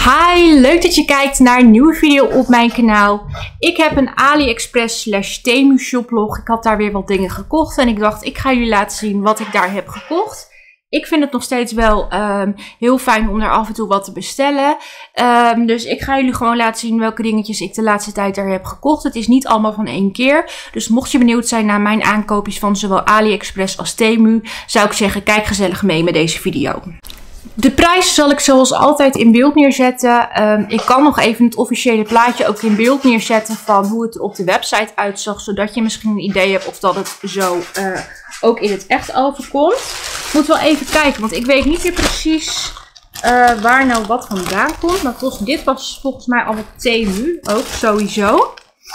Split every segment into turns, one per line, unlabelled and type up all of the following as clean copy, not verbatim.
Hi, leuk dat je kijkt naar een nieuwe video op mijn kanaal. Ik heb een AliExpress/Temu shoplog. Ik had daar weer wat dingen gekocht en ik dacht ik ga jullie laten zien wat ik daar heb gekocht. Ik vind het nog steeds wel heel fijn om daar af en toe wat te bestellen. Dus ik ga jullie gewoon laten zien welke dingetjes ik de laatste tijd daar heb gekocht. Het is niet allemaal van één keer. Dus mocht je benieuwd zijn naar mijn aankoopjes van zowel AliExpress als Temu, zou ik zeggen kijk gezellig mee met deze video. De prijs zal ik zoals altijd in beeld neerzetten. Ik kan nog even het officiële plaatje ook in beeld neerzetten van hoe het er op de website uitzag. Zodat je misschien een idee hebt of dat het zo ook in het echt overkomt. Ik moet wel even kijken, want ik weet niet meer precies waar nou wat vandaan komt. Maar dit was volgens mij al wat Temu, ook sowieso.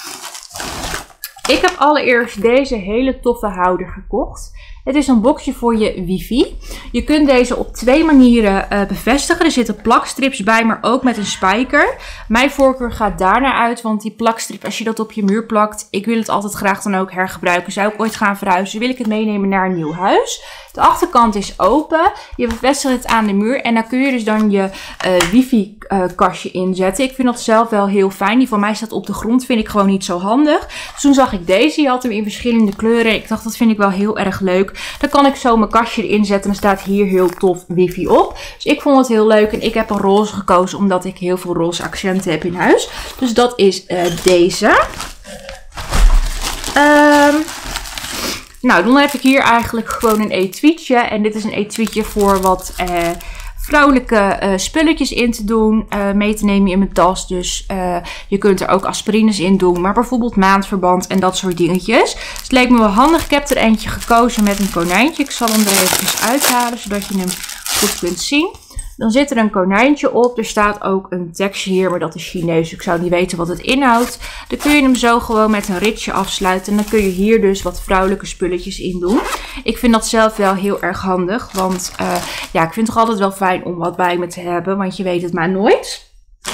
Ik heb allereerst deze hele toffe houder gekocht. Het is een boxje voor je wifi. Je kunt deze op twee manieren bevestigen. Er zitten plakstrips bij, maar ook met een spijker. Mijn voorkeur gaat daarnaar uit, want die plakstrip, als je dat op je muur plakt, ik wil het altijd graag dan ook hergebruiken. Zou ik ooit gaan verhuizen, wil ik het meenemen naar een nieuw huis. De achterkant is open. Je bevestigt het aan de muur en dan kun je dus dan je wifi kastje inzetten. Ik vind dat zelf wel heel fijn. Die van mij staat op de grond, vind ik gewoon niet zo handig. Dus toen zag ik deze, die had hem in verschillende kleuren. Ik dacht, dat vind ik wel heel erg leuk. Dan kan ik zo mijn kastje erin zetten en er staat hier heel tof wifi op. Dus ik vond het heel leuk en ik heb een roze gekozen omdat ik heel veel roze accenten heb in huis. Dus dat is deze. Nou, dan heb ik hier eigenlijk gewoon een etuietje. En dit is een etuietje voor wat vrouwelijke spulletjes in te doen, mee te nemen in mijn tas. Dus je kunt er ook aspirines in doen, maar bijvoorbeeld maandverband en dat soort dingetjes. Dus het leek me wel handig. Ik heb er eentje gekozen met een konijntje. Ik zal hem er eventjes uithalen, zodat je hem goed kunt zien. Dan zit er een konijntje op. Er staat ook een tekstje hier, maar dat is Chinees. Ik zou niet weten wat het inhoudt. Dan kun je hem zo gewoon met een ritje afsluiten. En dan kun je hier dus wat vrouwelijke spulletjes in doen. Ik vind dat zelf wel heel erg handig. Want ja, ik vind het toch altijd wel fijn om wat bij me te hebben. Want je weet het maar nooit.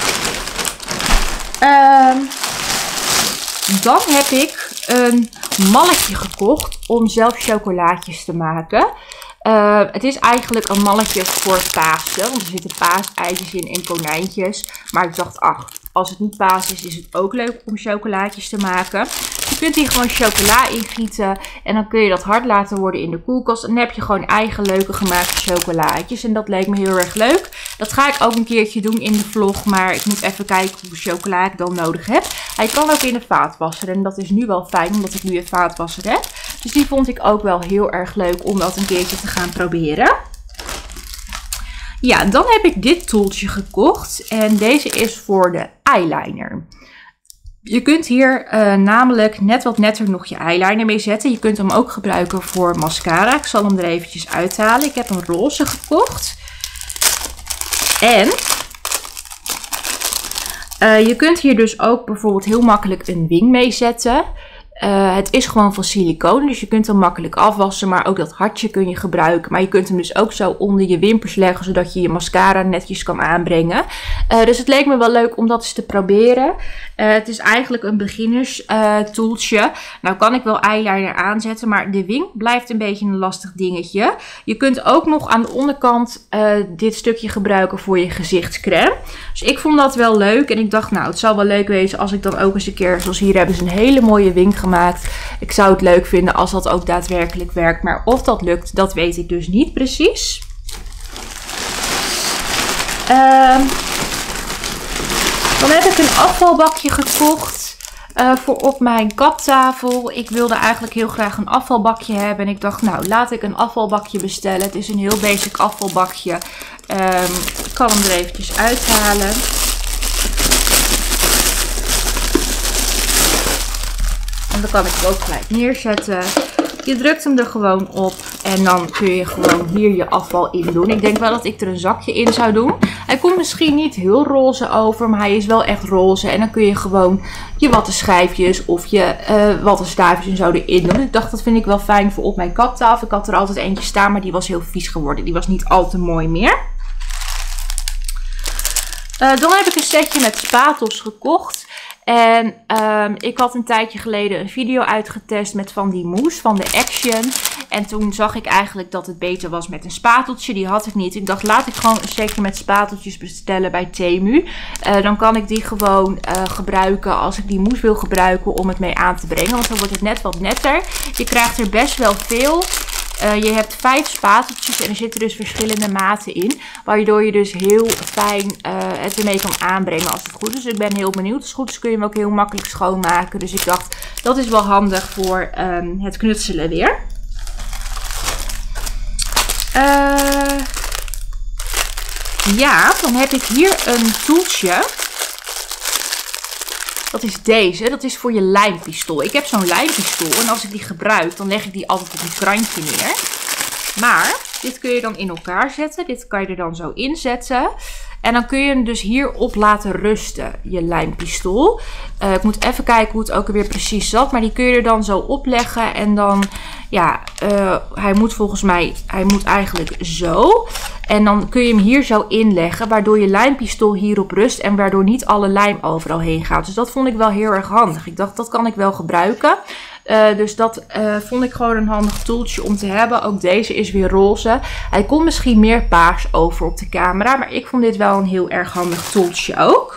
Dan heb ik een malletje gekocht om zelf chocolaatjes te maken. Het is eigenlijk een malletje voor Pasen, want er zitten paaseitjes in en konijntjes. Maar ik dacht, ach, als het niet paas is, is het ook leuk om chocolaatjes te maken. Je kunt hier gewoon chocola in gieten en dan kun je dat hard laten worden in de koelkast. En dan heb je gewoon eigen leuke gemaakte chocolaatjes. En dat leek me heel erg leuk. Dat ga ik ook een keertje doen in de vlog, maar ik moet even kijken hoeveel chocola ik dan nodig heb. Hij kan ook in de vaatwasser en dat is nu wel fijn, omdat ik nu een vaatwasser heb. Dus die vond ik ook wel heel erg leuk om dat een keertje te gaan proberen. Ja, dan heb ik dit tooltje gekocht en deze is voor de eyeliner. Je kunt hier namelijk net wat netter nog je eyeliner mee zetten. Je kunt hem ook gebruiken voor mascara. Ik zal hem er eventjes uithalen. Ik heb een roze gekocht. En je kunt hier dus ook bijvoorbeeld heel makkelijk een wing mee zetten. Het is gewoon van siliconen, dus je kunt hem makkelijk afwassen, maar ook dat hartje kun je gebruiken. Maar je kunt hem dus ook zo onder je wimpers leggen, zodat je je mascara netjes kan aanbrengen. Dus het leek me wel leuk om dat eens te proberen. Het is eigenlijk een beginners tooltje. Nou kan ik wel eyeliner aanzetten, maar de wing blijft een beetje een lastig dingetje. Je kunt ook nog aan de onderkant dit stukje gebruiken voor je gezichtscrème. Dus ik vond dat wel leuk en ik dacht, nou het zal wel leuk wezen als ik dan ook eens een keer, zoals hier hebben ze een hele mooie wing gemaakt. Ik zou het leuk vinden als dat ook daadwerkelijk werkt. Maar of dat lukt, dat weet ik dus niet precies. Dan heb ik een afvalbakje gekocht voor op mijn kaptafel. Ik wilde eigenlijk heel graag een afvalbakje hebben. En ik dacht, nou laat ik een afvalbakje bestellen. Het is een heel basic afvalbakje. Ik kan hem er eventjes uithalen. En dan kan ik hem ook gelijk neerzetten. Je drukt hem er gewoon op en dan kun je gewoon hier je afval in doen. Ik denk wel dat ik er een zakje in zou doen. Hij komt misschien niet heel roze over, maar hij is wel echt roze. En dan kun je gewoon je wattenschijfjes of je wattenstaafjes en zo erin doen. Ik dacht, dat vind ik wel fijn voor op mijn kaptafel. Ik had er altijd eentje staan, maar die was heel vies geworden. Die was niet al te mooi meer. Dan heb ik een setje met spatels gekocht. En ik had een tijdje geleden een video uitgetest met van die mousse van de Action. En toen zag ik eigenlijk dat het beter was met een spateltje. Die had ik niet. Ik dacht, laat ik gewoon een setje met spateltjes bestellen bij Temu. Dan kan ik die gewoon gebruiken als ik die mousse wil gebruiken om het mee aan te brengen. Want dan wordt het net wat netter. Je krijgt er best wel veel. Je hebt 5 spateltjes en er zitten dus verschillende maten in. Waardoor je dus heel fijn het ermee kan aanbrengen als het goed is. Dus ik ben heel benieuwd. Als het goed is kun je hem ook heel makkelijk schoonmaken. Dus ik dacht, dat is wel handig voor het knutselen weer. Ja, dan heb ik hier een toeltje. Dat is deze. Dat is voor je lijmpistool. Ik heb zo'n lijmpistool. En als ik die gebruik, dan leg ik die altijd op een krantje neer. Maar dit kun je dan in elkaar zetten. Dit kan je er dan zo inzetten. En dan kun je hem dus hierop laten rusten, je lijmpistool. Ik moet even kijken hoe het ook weer precies zat. Maar die kun je er dan zo opleggen. En dan, ja, hij moet volgens mij, hij moet eigenlijk zo. En dan kun je hem hier zo inleggen. Waardoor je lijmpistool hierop rust. En waardoor niet alle lijm overal heen gaat. Dus dat vond ik wel heel erg handig. Ik dacht, dat kan ik wel gebruiken. Dus dat vond ik gewoon een handig toeltje om te hebben. Ook deze is weer roze. Hij komt misschien meer paars over op de camera. Maar ik vond dit wel een heel erg handig toeltje ook.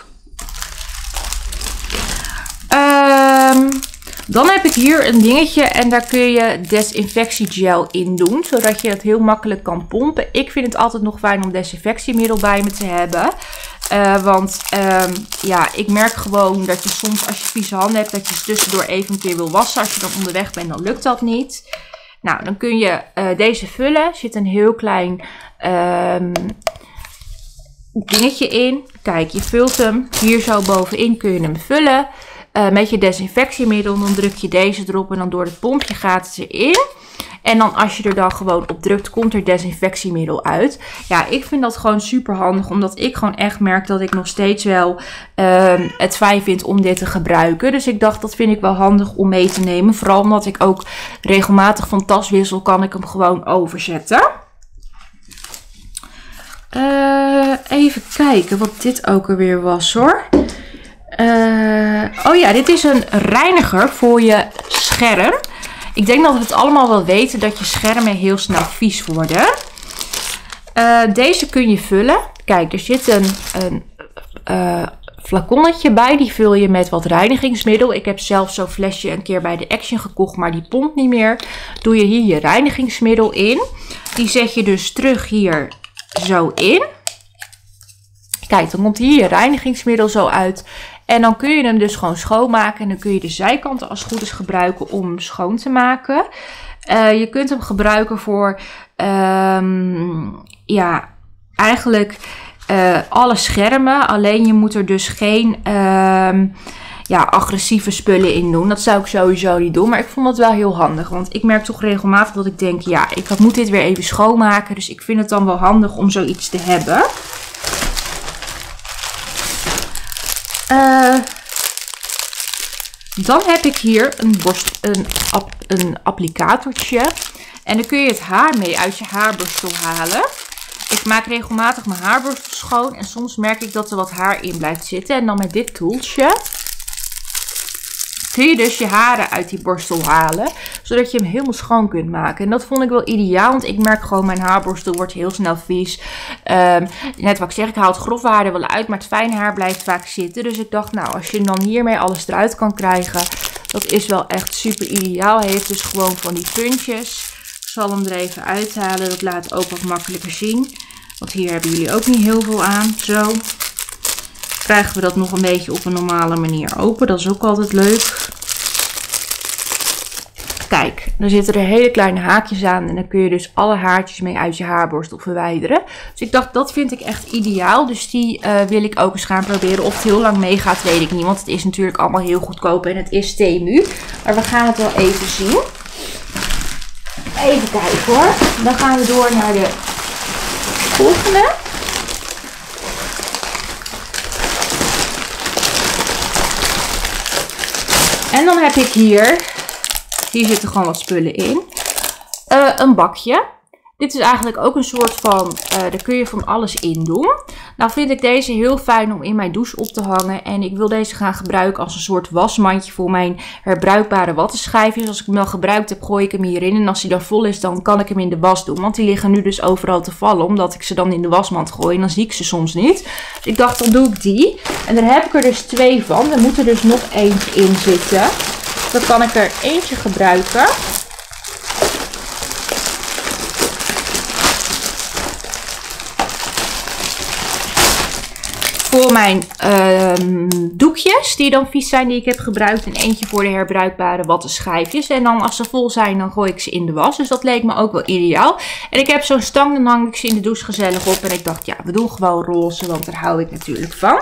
Dan heb ik hier een dingetje en daar kun je desinfectiegel in doen. Zodat je het heel makkelijk kan pompen. Ik vind het altijd nog fijn om desinfectiemiddel bij me te hebben. Want ja, ik merk gewoon dat je soms als je vieze handen hebt, dat je ze tussendoor even een keer wil wassen. Als je dan onderweg bent, dan lukt dat niet. Nou, dan kun je deze vullen. Er zit een heel klein dingetje in. Kijk, je vult hem. Hier zo bovenin kun je hem vullen. Met je desinfectiemiddel. Dan druk je deze erop en dan door het pompje gaat het erin. En dan als je er dan gewoon op drukt, komt er desinfectiemiddel uit. Ja, ik vind dat gewoon super handig. Omdat ik gewoon echt merk dat ik nog steeds wel het fijn vind om dit te gebruiken. Dus ik dacht, dat vind ik wel handig om mee te nemen. Vooral omdat ik ook regelmatig van tas wissel, kan ik hem gewoon overzetten. Even kijken wat dit ook alweer was hoor. Oh ja, dit is een reiniger voor je scherm. Ik denk dat we het allemaal wel weten dat je schermen heel snel vies worden. Deze kun je vullen. Kijk, er zit een flaconnetje bij. Die vul je met wat reinigingsmiddel. Ik heb zelf zo'n flesje een keer bij de Action gekocht, maar die pompt niet meer. Doe je hier je reinigingsmiddel in. Die zet je dus terug hier zo in. Kijk, dan komt hier je reinigingsmiddel zo uit. En dan kun je hem dus gewoon schoonmaken. En dan kun je de zijkanten als het goed is gebruiken om hem schoon te maken. Je kunt hem gebruiken voor ja, eigenlijk alle schermen. Alleen je moet er dus geen ja, agressieve spullen in doen. Dat zou ik sowieso niet doen. Maar ik vond dat wel heel handig. Want ik merk toch regelmatig dat ik denk, ja, ik moet dit weer even schoonmaken. Dus ik vind het dan wel handig om zoiets te hebben. Dan heb ik hier een applicatortje. En dan kun je het haar mee uit je haarborstel halen. Ik maak regelmatig mijn haarborstel schoon. En soms merk ik dat er wat haar in blijft zitten. En dan met dit toeltje kun je dus je haren uit die borstel halen. Zodat je hem helemaal schoon kunt maken. En dat vond ik wel ideaal. Want ik merk gewoon mijn haarborstel wordt heel snel vies. Net wat ik zeg, ik haal het grove haar er wel uit. Maar het fijne haar blijft vaak zitten. Dus ik dacht, nou, als je dan hiermee alles eruit kan krijgen. Dat is wel echt super ideaal. Hij heeft dus gewoon van die puntjes. Ik zal hem er even uithalen. Dat laat ook wat makkelijker zien. Want hier hebben jullie ook niet heel veel aan. Zo. Krijgen we dat nog een beetje op een normale manier open. Dat is ook altijd leuk. Kijk, dan zitten er hele kleine haakjes aan. En dan kun je dus alle haartjes mee uit je haarborstel verwijderen. Dus ik dacht, dat vind ik echt ideaal. Dus die wil ik ook eens gaan proberen. Of het heel lang meegaat, weet ik niet. Want het is natuurlijk allemaal heel goedkoop. En het is Temu. Maar we gaan het wel even zien. Even kijken hoor. Dan gaan we door naar de volgende. En dan heb ik hier zitten gewoon wat spullen in. Een bakje. Dit is eigenlijk ook een soort van, daar kun je van alles in doen. Nou vind ik deze heel fijn om in mijn douche op te hangen. En ik wil deze gaan gebruiken als een soort wasmandje voor mijn herbruikbare wattenschijfjes. Als ik hem al gebruikt heb, gooi ik hem hierin. En als hij dan vol is, dan kan ik hem in de was doen. Want die liggen nu dus overal te vallen, omdat ik ze dan in de wasmand gooi. En dan zie ik ze soms niet. Dus ik dacht, dan doe ik die. En daar heb ik er dus 2 van. Er moet er dus nog eentje in zitten. Dan kan ik er eentje gebruiken. Voor mijn doekjes die dan vies zijn, die ik heb gebruikt. En eentje voor de herbruikbare wattenschijfjes. En dan als ze vol zijn, dan gooi ik ze in de was. Dus dat leek me ook wel ideaal. En ik heb zo'n stang, dan hang ik ze in de douche gezellig op. En ik dacht, ja, we doen gewoon roze, want daar hou ik natuurlijk van.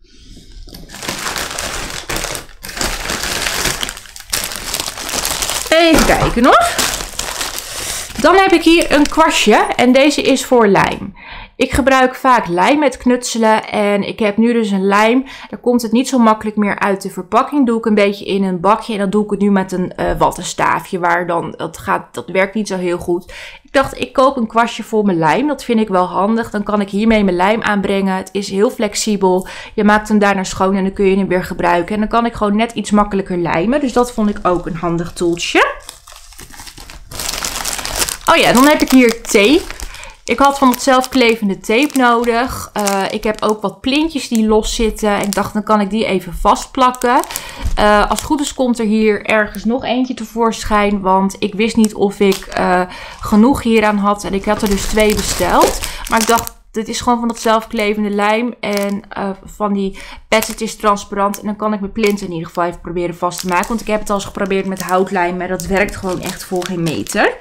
Even kijken nog. Dan heb ik hier een kwastje. En deze is voor lijm. Ik gebruik vaak lijm met knutselen en ik heb nu dus een lijm. Daar komt het niet zo makkelijk meer uit de verpakking. Doe ik een beetje in een bakje en dan doe ik het nu met een wattenstaafje. Waar dan, dat werkt niet zo heel goed. Ik dacht, ik koop een kwastje voor mijn lijm. Dat vind ik wel handig. Dan kan ik hiermee mijn lijm aanbrengen. Het is heel flexibel. Je maakt hem daarna schoon en dan kun je hem weer gebruiken. En dan kan ik gewoon net iets makkelijker lijmen. Dus dat vond ik ook een handig toeltje. Oh ja, dan heb ik hier tape. Ik had van het zelfklevende tape nodig. Ik heb ook wat plintjes die los zitten. Ik dacht, dan kan ik die even vastplakken. Als het goed is komt er hier ergens nog eentje tevoorschijn. Want ik wist niet of ik genoeg hieraan had. En ik had er dus 2 besteld. Maar ik dacht, dit is gewoon van het zelfklevende lijm. En van die pets, het is transparant. En dan kan ik mijn plint in ieder geval even proberen vast te maken. Want ik heb het al eens geprobeerd met houtlijm. Maar dat werkt gewoon echt voor geen meter.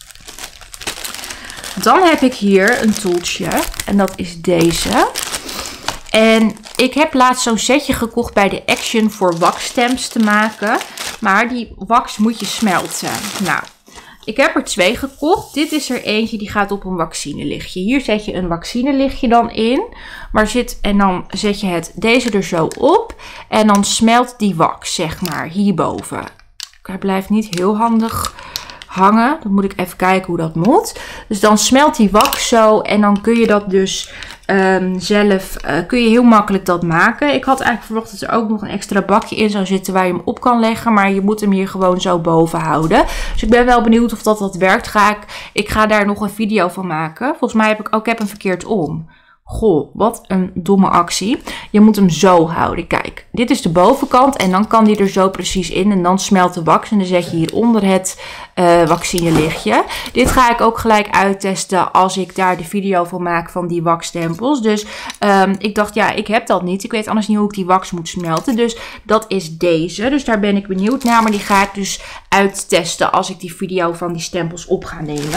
Dan heb ik hier een toeltje en dat is deze. En ik heb laatst zo'n setje gekocht bij de Action voor waxstamps te maken. Maar die wax moet je smelten. Nou, ik heb er 2 gekocht. Dit is er eentje die gaat op een waxinelichtje. Hier zet je een waxinelichtje dan in. En dan zet je deze er zo op. En dan smelt die wax, zeg maar, hierboven. Hij blijft niet heel handig hangen. Dan moet ik even kijken hoe dat moet. Dus dan smelt die wax zo. En dan kun je dat dus kun je heel makkelijk dat maken. Ik had eigenlijk verwacht dat er ook nog een extra bakje in zou zitten waar je hem op kan leggen. Maar je moet hem hier gewoon zo boven houden. Dus ik ben wel benieuwd of dat werkt. Ik ga daar nog een video van maken. Volgens mij heb ik heb hem verkeerd om. Goh, wat een domme actie. Je moet hem zo houden. Kijk, dit is de bovenkant en dan kan die er zo precies in. En dan smelt de wax en dan zet je hieronder het waxinelichtje. Dit ga ik ook gelijk uittesten als ik daar de video van maak van die waxstempels. Dus ik dacht, ja, ik heb dat niet. Ik weet anders niet hoe ik die wax moet smelten. Dus dat is deze. Dus daar ben ik benieuwd naar. Maar die ga ik dus uittesten als ik die video van die stempels op ga nemen.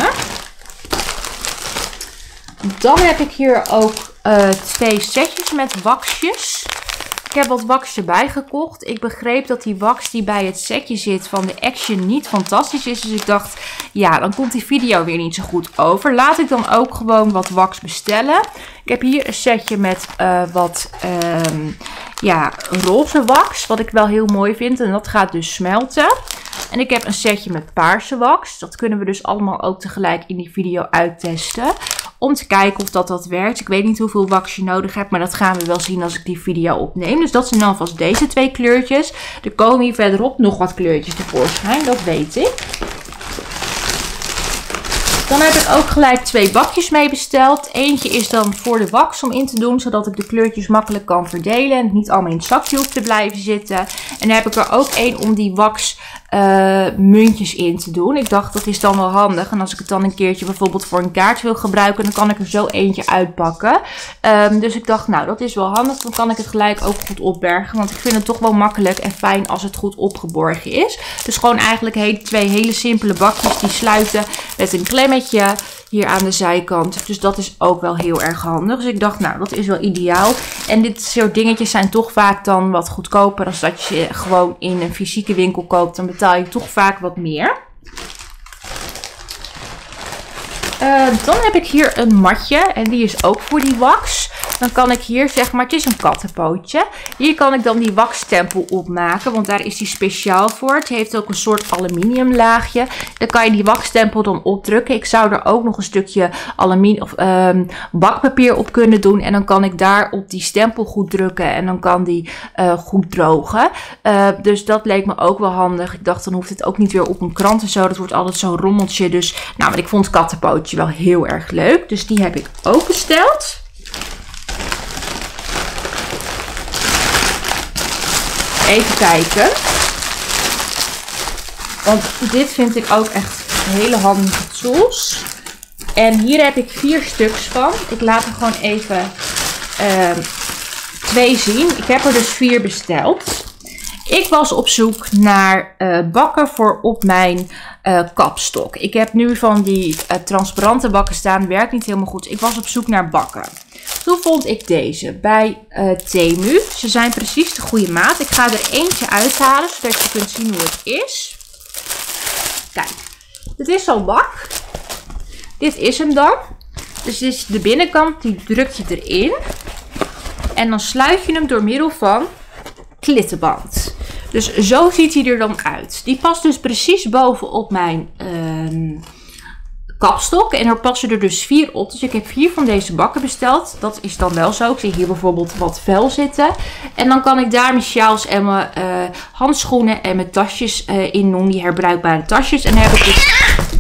Dan heb ik hier ook 2 setjes met waxjes. Ik heb wat wax erbij gekocht. Ik begreep dat die wax die bij het setje zit van de Action niet fantastisch is. Dus ik dacht, ja, dan komt die video weer niet zo goed over. Laat ik dan ook gewoon wat wax bestellen. Ik heb hier een setje met roze wax. Wat ik wel heel mooi vind. En dat gaat dus smelten. En ik heb een setje met paarse wax. Dat kunnen we dus allemaal ook tegelijk in die video uittesten. Om te kijken of dat werkt. Ik weet niet hoeveel wax je nodig hebt. Maar dat gaan we wel zien als ik die video opneem. Dus dat zijn dan alvast deze 2 kleurtjes. Er komen hier verderop nog wat kleurtjes tevoorschijn. Dat weet ik. Dan heb ik ook gelijk 2 bakjes mee besteld. Eentje is dan voor de wax om in te doen. Zodat ik de kleurtjes makkelijk kan verdelen. En het niet allemaal in het zakje hoeft te blijven zitten. En dan heb ik er ook 1 om die wax muntjes in te doen. Ik dacht, dat is dan wel handig. En als ik het dan een keertje bijvoorbeeld voor een kaart wil gebruiken, dan kan ik er zo eentje uitpakken. Dus ik dacht, nou, dat is wel handig. Dan kan ik het gelijk ook goed opbergen. Want ik vind het toch wel makkelijk en fijn als het goed opgeborgen is. Dus gewoon eigenlijk 2 hele simpele bakjes die sluiten met een klemmetje hier aan de zijkant. Dus dat is ook wel heel erg handig. Dus ik dacht, nou, dat is wel ideaal. En dit soort dingetjes zijn toch vaak dan wat goedkoper als dat je gewoon in een fysieke winkel koopt. Dan betaal je toch vaak wat meer. Dan heb ik hier een matje en die is ook voor die wax. Dan kan ik hier zeg maar, het is een kattenpootje. Hier kan ik dan die waxstempel opmaken, want daar is die speciaal voor. Het heeft ook een soort aluminiumlaagje. Daar kan je die waxstempel dan opdrukken. Ik zou er ook nog een stukje bakpapier op kunnen doen. En dan kan ik daar op die stempel goed drukken en dan kan die goed drogen. Dus dat leek me ook wel handig. Ik dacht, dan hoeft het ook niet weer op een krant en zo. Dat wordt altijd zo'n rommeltje. Dus, nou, maar ik vond het kattenpootje wel heel erg leuk. Dus die heb ik ook besteld. Even kijken. Want dit vind ik ook echt hele handige tools. En hier heb ik 4 stuks van. Ik laat er gewoon even 2 zien. Ik heb er dus 4 besteld. Ik was op zoek naar bakken voor op mijn kapstok. Ik heb nu van die transparante bakken staan. Werkt niet helemaal goed. Ik was op zoek naar bakken. Toen vond ik deze bij Temu. Ze zijn precies de goede maat. Ik ga er eentje uithalen, zodat je kunt zien hoe het is. Kijk, dit is zo'n bak. Dit is hem dan. Dus dit is de binnenkant, die druk je erin. En dan sluit je hem door middel van klittenband. Dus zo ziet hij er dan uit. Die past dus precies bovenop mijn kapstok. En er passen er dus 4 op. Dus ik heb 4 van deze bakken besteld. Dat is dan wel zo. Ik zie hier bijvoorbeeld wat vel zitten. En dan kan ik daar mijn sjaals en mijn handschoenen en mijn tasjes in doen. Die herbruikbare tasjes. En daar heb ik dus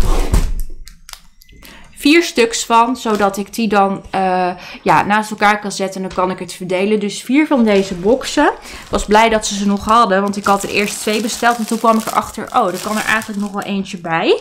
4 stuks van, zodat ik die dan naast elkaar kan zetten en dan kan ik het verdelen. Dus 4 van deze boxen. Ik was blij dat ze nog hadden, want ik had er eerst 2 besteld en toen kwam ik erachter, oh, er kan er eigenlijk nog wel eentje bij.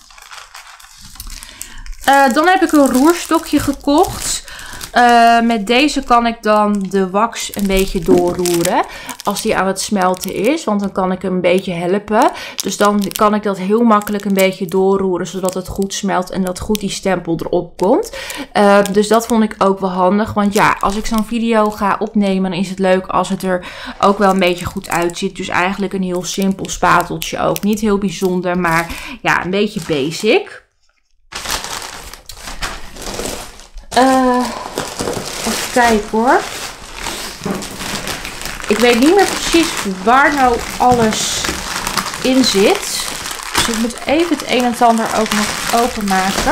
Dan heb ik een roerstokje gekocht. Met deze kan ik dan de wax een beetje doorroeren als die aan het smelten is, want dan kan ik hem een beetje helpen. Dus dan kan ik dat heel makkelijk een beetje doorroeren, zodat het goed smelt en dat goed die stempel erop komt. Dus dat vond ik ook wel handig, want ja, als ik zo'n video ga opnemen, dan is het leuk als het er ook wel een beetje goed uitziet. Dus eigenlijk een heel simpel spateltje ook. Niet heel bijzonder, maar ja, een beetje basic. Even kijken hoor. Ik weet niet meer precies waar nou alles in zit. Dus ik moet even het een en ander ook nog openmaken.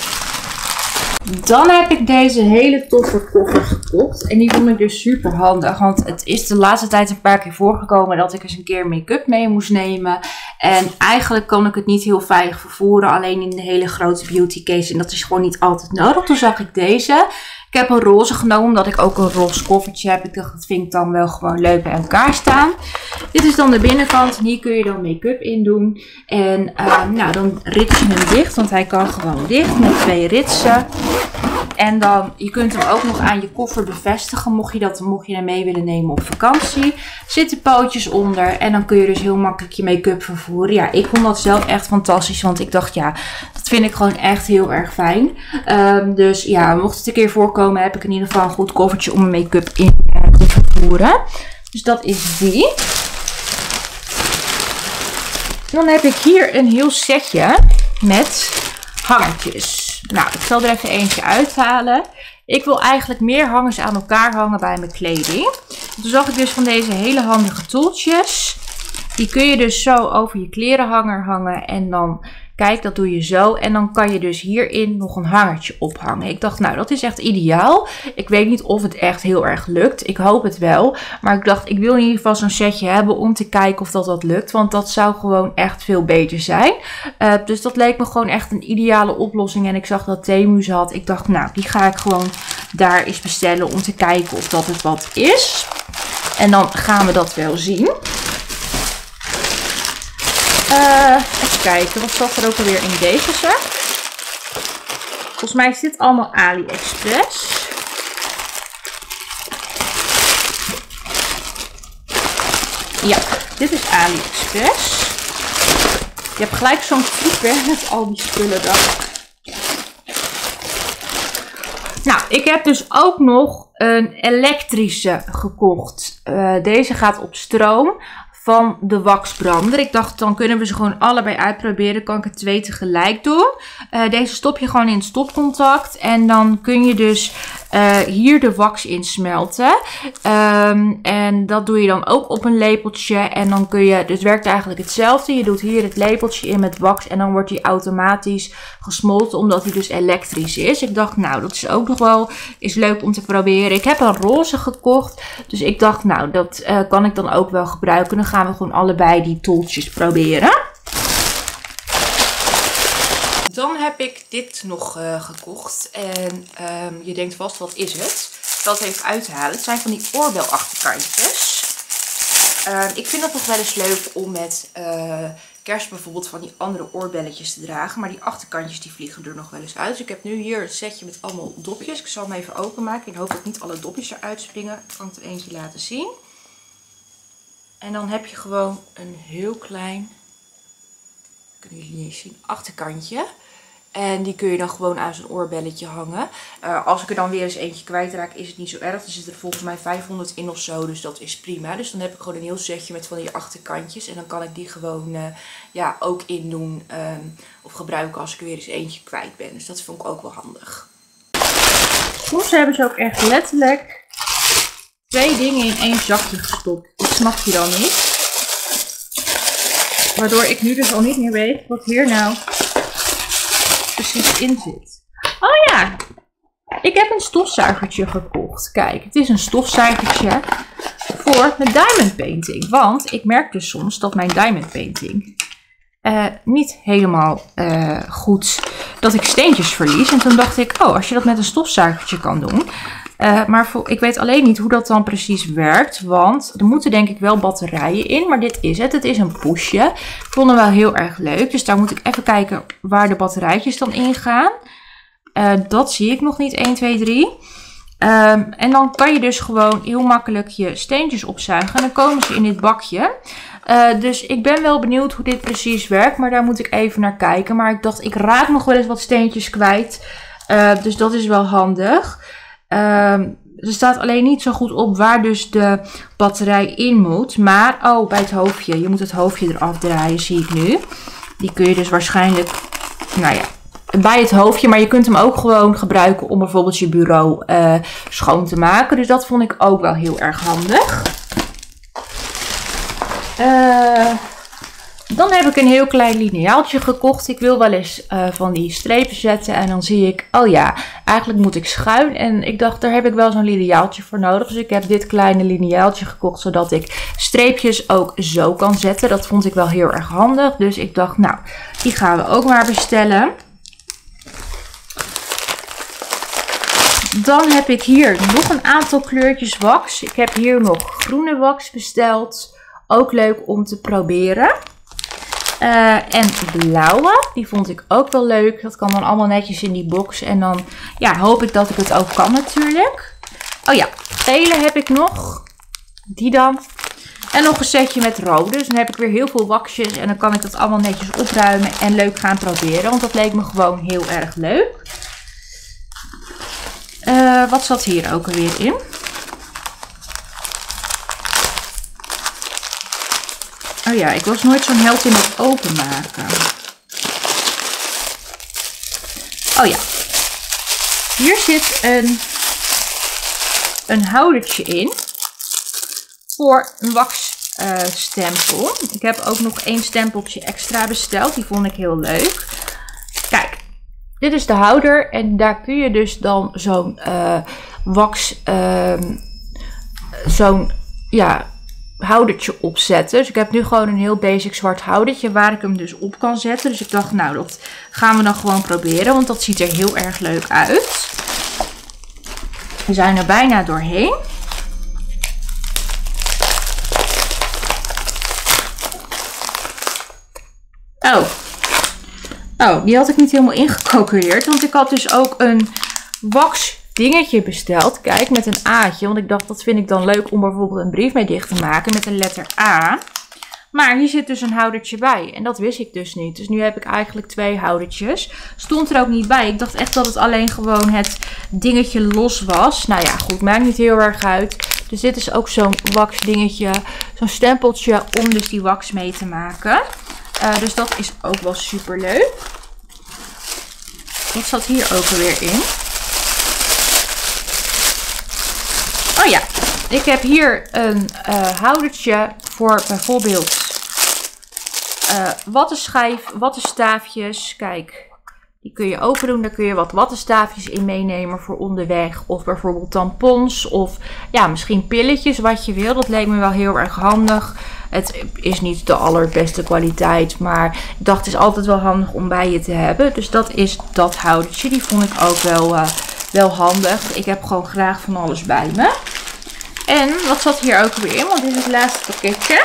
Dan heb ik deze hele toffe koffer gekocht. En die vond ik dus super handig. Want het is de laatste tijd een paar keer voorgekomen dat ik eens een keer make-up mee moest nemen. En eigenlijk kan ik het niet heel veilig vervoeren. Alleen in de hele grote beauty case. En dat is gewoon niet altijd nodig. Toen zag ik deze. Ik heb een roze genomen, omdat ik ook een roze koffertje heb. Ik dacht, dat vind ik dan wel gewoon leuk bij elkaar staan. Dit is dan de binnenkant. En hier kun je dan make-up in doen. En dan rits je hem dicht, want hij kan gewoon dicht met 2 ritsen. En dan, je kunt hem ook nog aan je koffer bevestigen, mocht je hem mee willen nemen op vakantie. Zitten pootjes onder en dan kun je dus heel makkelijk je make-up vervoeren. Ja, ik vond dat zelf echt fantastisch, want ik dacht, ja, dat vind ik gewoon echt heel erg fijn. Dus ja, mocht het een keer voorkomen, heb ik in ieder geval een goed koffertje om mijn make-up in te vervoeren. Dus dat is die. Dan heb ik hier een heel setje met hangertjes. Nou, ik zal er even eentje uithalen. Ik wil eigenlijk meer hangers aan elkaar hangen bij mijn kleding. Toen zag ik dus van deze hele handige tooltjes. Die kun je dus zo over je klerenhanger hangen. En dan, kijk, dat doe je zo. En dan kan je dus hierin nog een hangertje ophangen. Ik dacht, nou, dat is echt ideaal. Ik weet niet of het echt heel erg lukt. Ik hoop het wel. Maar ik dacht, ik wil in ieder geval zo'n setje hebben om te kijken of dat lukt. Want dat zou gewoon echt veel beter zijn. Dus dat leek me gewoon echt een ideale oplossing. En ik zag dat Temu ze had. Ik dacht, nou, die ga ik gewoon daar eens bestellen om te kijken of dat het wat is. En dan gaan we dat wel zien. Even kijken, wat zat er ook alweer in deze zak? Volgens mij is dit allemaal AliExpress. Ja, dit is AliExpress. Je hebt gelijk zo'n troep met al die spullen dan. Nou, ik heb dus ook nog een elektrische gekocht. Deze gaat op stroom. van de waxbrander. Ik dacht, dan kunnen we ze gewoon allebei uitproberen. Kan ik het 2 tegelijk doen. Deze stop je gewoon in het stopcontact. En dan kun je dus hier de wax insmelten. En dat doe je dan ook op een lepeltje. En dan kun je, dus werkt eigenlijk hetzelfde. Je doet hier het lepeltje in met wax. En dan wordt die automatisch gesmolten, omdat hij dus elektrisch is. Ik dacht, nou, dat is ook nog wel is leuk om te proberen. Ik heb een roze gekocht. Dus ik dacht, nou, dat kan ik dan ook wel gebruiken. Dan gaan we gewoon allebei die toeltjes proberen. Dan heb ik dit nog gekocht. En je denkt vast, wat is het? Ik zal het even uithalen. Het zijn van die oorbelachterkantjes. Ik vind het nog wel eens leuk om met kerst bijvoorbeeld van die andere oorbelletjes te dragen. Maar die achterkantjes die vliegen er nog wel eens uit. Dus ik heb nu hier een setje met allemaal dopjes. Ik zal hem even openmaken. Ik hoop dat niet alle dopjes eruit springen. Ik kan het er eentje laten zien. En dan heb je gewoon een heel klein, kunnen jullie niet zien, achterkantje. En die kun je dan gewoon aan zo'n oorbelletje hangen. Als ik er dan weer eens eentje kwijtraak, is het niet zo erg. Er zit er volgens mij 500 in of zo, dus dat is prima. Dus dan heb ik gewoon een heel setje met van die achterkantjes. En dan kan ik die gewoon ja, ook in doen of gebruiken als ik er weer eens eentje kwijt ben. Dus dat vond ik ook wel handig. Soms hebben ze ook echt letterlijk 2 dingen in 1 zakje gestopt. Dat snap je dan niet. Waardoor ik nu dus al niet meer weet wat hier nou precies in zit. Oh ja, ik heb een stofzuigertje gekocht. Kijk, het is een stofzuigertje voor mijn diamond painting. Want ik merk dus soms dat mijn diamond painting niet helemaal goed, dat ik steentjes verlies. En toen dacht ik, oh, als je dat met een stofzuigertje kan doen. Maar ik weet alleen niet hoe dat dan precies werkt. Want er moeten denk ik wel batterijen in. Maar dit is het. Het is een poesje. Ik vond hem wel heel erg leuk. Dus daar moet ik even kijken waar de batterijtjes dan in gaan. Dat zie ik nog niet. 1, 2, 3. En dan kan je dus gewoon heel makkelijk je steentjes opzuigen. En dan komen ze in dit bakje. Dus ik ben wel benieuwd hoe dit precies werkt. Maar daar moet ik even naar kijken. Maar ik dacht, ik raak nog wel eens wat steentjes kwijt. Dus dat is wel handig. Er staat alleen niet zo goed op waar dus de batterij in moet. Maar, oh, bij het hoofdje. Je moet het hoofdje eraf draaien, zie ik nu. Die kun je dus waarschijnlijk, nou ja, bij het hoofdje. Maar je kunt hem ook gewoon gebruiken om bijvoorbeeld je bureau schoon te maken. Dus dat vond ik ook wel heel erg handig. Dan heb ik een heel klein lineaaltje gekocht. Ik wil wel eens van die strepen zetten. En dan zie ik, oh ja, eigenlijk moet ik schuin. En ik dacht, daar heb ik wel zo'n lineaaltje voor nodig. Dus ik heb dit kleine lineaaltje gekocht. Zodat ik streepjes ook zo kan zetten. Dat vond ik wel heel erg handig. Dus ik dacht, nou, die gaan we ook maar bestellen. Dan heb ik hier nog een aantal kleurtjes wax. Ik heb hier nog groene wax besteld. Ook leuk om te proberen. En blauwe, die vond ik ook wel leuk. Dat kan dan allemaal netjes in die box. En dan ja, hoop ik dat ik het ook kan natuurlijk. Oh ja, gele heb ik nog. Die dan. En nog een setje met rode. Dus dan heb ik weer heel veel waxjes. En dan kan ik dat allemaal netjes opruimen en leuk gaan proberen. Want dat leek me gewoon heel erg leuk. Wat zat hier ook alweer in? Oh ja, ik was nooit zo'n held in het openmaken. Oh ja. Hier zit een houdertje in. Voor een waxstempel. Ik heb ook nog 1 stempeltje extra besteld. Die vond ik heel leuk. Kijk. Dit is de houder. En daar kun je dus dan zo'n wax... zo'n... ja... houdertje opzetten. Dus ik heb nu gewoon een heel basic zwart houdertje waar ik hem dus op kan zetten. Dus ik dacht, nou, dat gaan we dan gewoon proberen. Want dat ziet er heel erg leuk uit. We zijn er bijna doorheen. Oh, die had ik niet helemaal ingecalculeerd. Want ik had dus ook een wax dingetje besteld. Kijk, met een A'tje. Want ik dacht, dat vind ik dan leuk om bijvoorbeeld een brief mee dicht te maken met een letter A. Maar hier zit dus een houdertje bij. En dat wist ik dus niet. Dus nu heb ik eigenlijk 2 houdertjes. Stond er ook niet bij. Ik dacht echt dat het alleen gewoon het dingetje los was. Nou ja, goed. Maakt niet heel erg uit. Dus dit is ook zo'n wax dingetje, zo'n stempeltje om dus die wax mee te maken. Dus dat is ook wel super leuk. Wat zat hier ook alweer in? Oh ja, ik heb hier een houdertje voor bijvoorbeeld wattenschijf, wattenstaafjes. Kijk, die kun je open doen. Daar kun je wat wattenstaafjes in meenemen voor onderweg. Of bijvoorbeeld tampons of ja, misschien pilletjes, wat je wil. Dat leek me wel heel erg handig. Het is niet de allerbeste kwaliteit, maar ik dacht het is altijd wel handig om bij je te hebben. Dus dat is dat houdertje. Die vond ik ook wel handig. Ik heb gewoon graag van alles bij me. En wat zat hier ook weer in? Want dit is het laatste pakketje.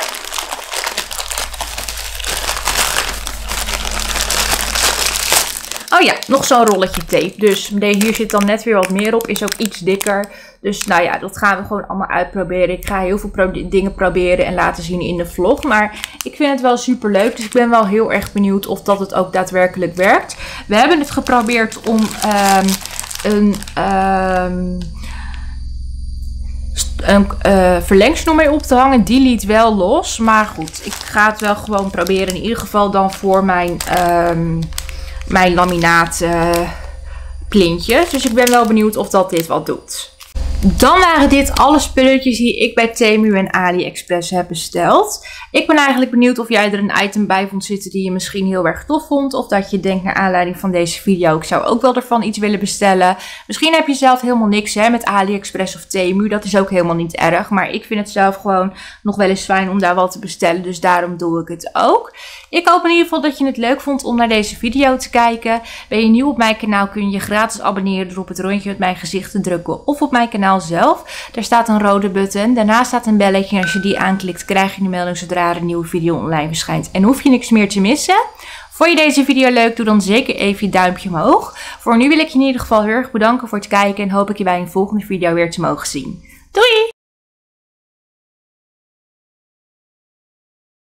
Oh ja, nog zo'n rolletje tape. Dus hier zit dan net weer wat meer op. Is ook iets dikker. Dus nou ja, dat gaan we gewoon allemaal uitproberen. Ik ga heel veel dingen proberen en laten zien in de vlog. Maar ik vind het wel super leuk. Dus ik ben wel heel erg benieuwd of dat het ook daadwerkelijk werkt. We hebben het geprobeerd om een verlengsnoer mee op te hangen. Die liet wel los. Maar goed, ik ga het wel gewoon proberen. In ieder geval dan voor mijn laminaat plintjes. Dus ik ben wel benieuwd of dat dit wat doet. Dan waren dit alle spulletjes die ik bij Temu en AliExpress heb besteld. Ik ben eigenlijk benieuwd of jij er een item bij vond zitten die je misschien heel erg tof vond. Of dat je denkt naar aanleiding van deze video, ik zou ook wel ervan iets willen bestellen. Misschien heb je zelf helemaal niks met AliExpress of Temu. Dat is ook helemaal niet erg. Maar ik vind het zelf gewoon nog wel eens fijn om daar wat te bestellen. Dus daarom doe ik het ook. Ik hoop in ieder geval dat je het leuk vond om naar deze video te kijken. Ben je nieuw op mijn kanaal kun je je gratis abonneren door op het rondje met mijn gezicht te drukken of op mijn kanaal zelf. Daar staat een rode button. Daarnaast staat een belletje en als je die aanklikt krijg je een melding zodra er een nieuwe video online verschijnt. En hoef je niks meer te missen. Vond je deze video leuk? Doe dan zeker even je duimpje omhoog. Voor nu wil ik je in ieder geval heel erg bedanken voor het kijken en hoop ik je bij een volgende video weer te mogen zien. Doei!